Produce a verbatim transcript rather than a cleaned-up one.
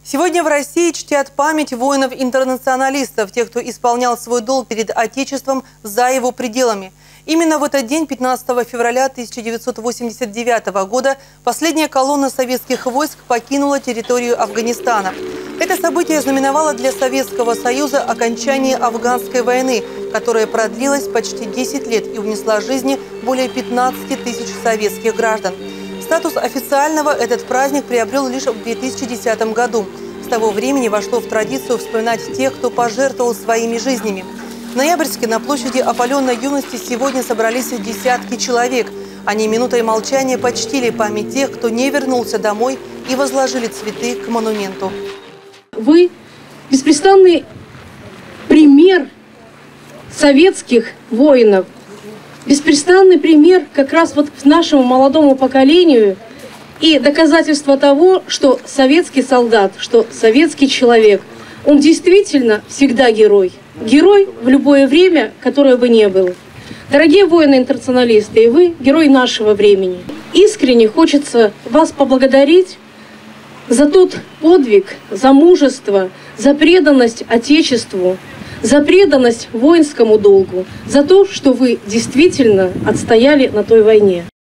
Сегодня в России чтят память воинов-интернационалистов, тех, кто исполнял свой долг перед Отечеством за его пределами. Именно в этот день, пятнадцатого февраля тысяча девятьсот восемьдесят девятого года, последняя колонна советских войск покинула территорию Афганистана. Это событие знаменовало для Советского Союза окончание афганской войны, которая продлилась почти десять лет и унесла жизни более пятнадцати тысяч советских граждан. Статус официального этот праздник приобрел лишь в две тысячи десятом году. С того времени вошло в традицию вспоминать тех, кто пожертвовал своими жизнями. В Ноябрьске на площади опаленной юности сегодня собрались десятки человек. Они минутой молчания почтили память тех, кто не вернулся домой, и возложили цветы к монументу. Вы беспрестанный пример советских воинов. Беспрестанный пример как раз вот нашему молодому поколению и доказательство того, что советский солдат, что советский человек, он действительно всегда герой. Герой в любое время, которое бы ни было. Дорогие воины-интернационалисты, и вы герой нашего времени. Искренне хочется вас поблагодарить за тот подвиг, за мужество, за преданность Отечеству, за преданность воинскому долгу, за то, что вы действительно отстояли на той войне.